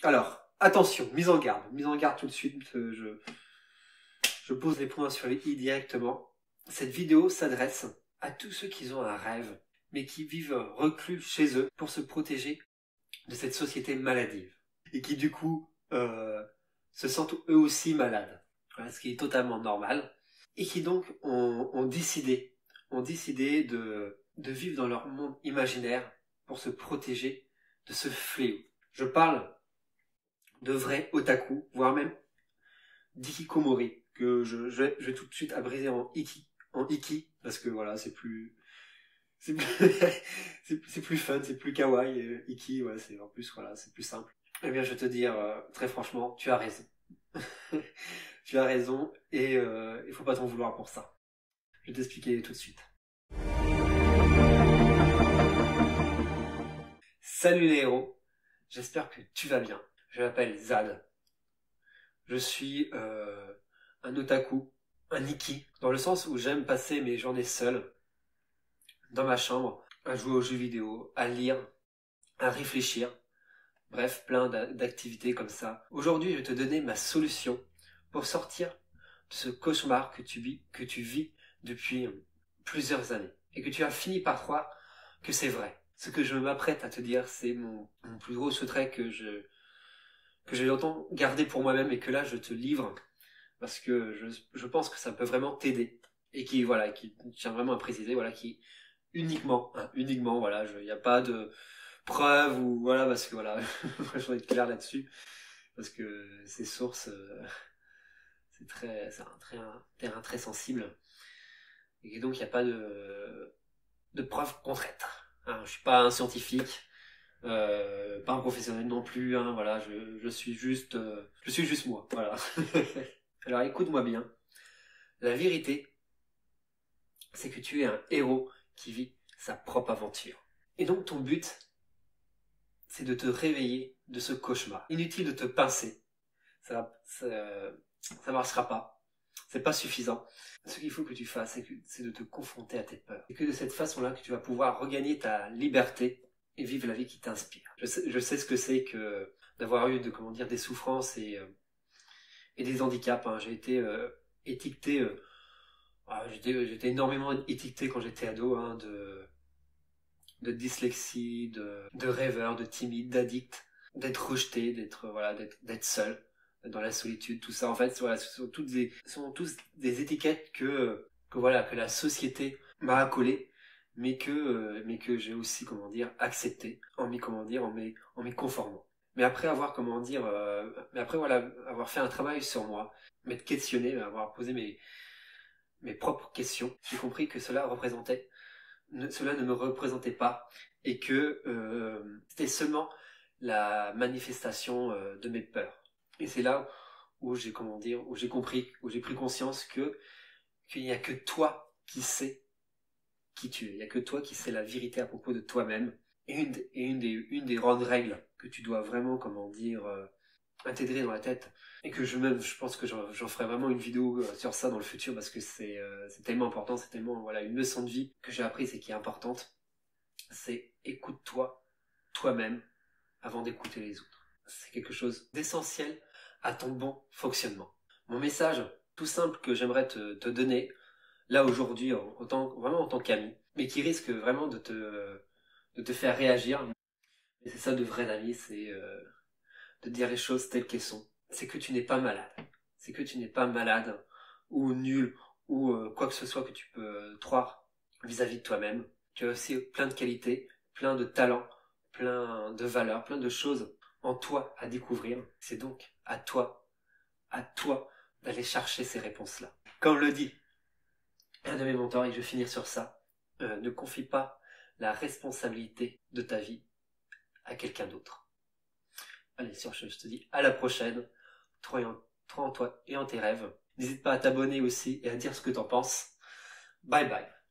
Alors, attention, mise en garde tout de suite, je pose les points sur les i directement. Cette vidéo s'adresse à tous ceux qui ont un rêve, mais qui vivent reclus chez eux pour se protéger de cette société maladive. Et qui du coup se sentent eux aussi malades. Voilà, ce qui est totalement normal. Et qui donc ont décidé de vivre dans leur monde imaginaire pour se protéger de ce fléau. Je parle de vrais otaku, voire même d'ikikomori, que je vais tout de suite abriser en iki, parce que voilà, c'est plus c'est plus fun, c'est plus kawaii, iki, ouais, en plus, voilà, c'est plus simple. Eh bien, je vais te dire, très franchement, tu as raison. Tu as raison, et il faut pas t'en vouloir pour ça. Je vais t'expliquer tout de suite. Salut les héros, j'espère que tu vas bien. Je m'appelle Zad. Je suis un otaku, un iki, dans le sens où j'aime passer mes journées seul, dans ma chambre, à jouer aux jeux vidéo, à lire, à réfléchir. Bref, plein d'activités comme ça. Aujourd'hui, je vais te donner ma solution pour sortir de ce cauchemar que tu vis depuis plusieurs années. Et que tu as fini par croire que c'est vrai. Ce que je m'apprête à te dire, c'est mon plus gros secret que j'ai longtemps gardé pour moi-même et que là, je te livre. Parce que je pense que ça peut vraiment t'aider. Et qui tient vraiment à préciser, voilà, qui uniquement, voilà, il n'y a pas de preuve ou voilà, parce que voilà, je vais être clair là-dessus, parce que ces sources, c'est un terrain très sensible, et donc il n'y a pas de preuves concrètes. Hein, je suis pas un scientifique, pas un professionnel non plus, hein, voilà, je suis juste moi, voilà. Alors écoute-moi bien, la vérité, c'est que tu es un héros qui vit sa propre aventure. Et donc ton but, c'est de te réveiller de ce cauchemar. Inutile de te pincer. Ça marchera pas. C'est pas suffisant. Ce qu'il faut que tu fasses, c'est de te confronter à tes peurs. Et que de cette façon-là, que tu vas pouvoir regagner ta liberté et vivre la vie qui t'inspire. Je sais ce que c'est que d'avoir eu des souffrances et des handicaps. Hein. J'ai été étiqueté. J'étais énormément étiqueté quand j'étais ado, hein, de dyslexie, de rêveur, de timide, d'addict, d'être rejeté, d'être seul, dans la solitude, tout ça. En fait, voilà, ce sont tous des étiquettes que la société m'a accolées, mais que j'ai aussi, accepté en m'y conformant. Mais après avoir, avoir fait un travail sur moi, m'être questionné, avoir posé mes propres questions, j'ai compris que cela ne me représentait pas et que c'était seulement la manifestation de mes peurs. Et c'est là où j'ai pris conscience qu'il n'y a que toi qui sais qui tu es. Il n'y a que toi qui sais la vérité à propos de toi-même. Et une des grandes règles que tu dois vraiment, intégrer dans la tête, et que je pense que j'en ferai vraiment une vidéo sur ça dans le futur, parce que c'est tellement important, c'est tellement une leçon de vie que j'ai apprise et qui est importante. C'est écoute-toi toi-même avant d'écouter les autres. C'est quelque chose d'essentiel à ton bon fonctionnement. Mon message tout simple que j'aimerais te donner là aujourd'hui vraiment en tant qu'ami, mais qui risque vraiment de te faire réagir. Et c'est ça de vrai ami, c'est de dire les choses telles qu'elles sont. C'est que tu n'es pas malade. C'est que tu n'es pas malade ou nul ou quoi que ce soit que tu peux croire vis-à-vis de toi-même. Tu as aussi plein de qualités, plein de talents, plein de valeurs, plein de choses en toi à découvrir. C'est donc à toi d'aller chercher ces réponses-là. Comme le dit un de mes mentors, et je vais finir sur ça, ne confie pas la responsabilité de ta vie à quelqu'un d'autre. Allez, sur ce, je te dis à la prochaine. Crois en toi et en tes rêves. N'hésite pas à t'abonner aussi et à dire ce que t'en penses. Bye bye.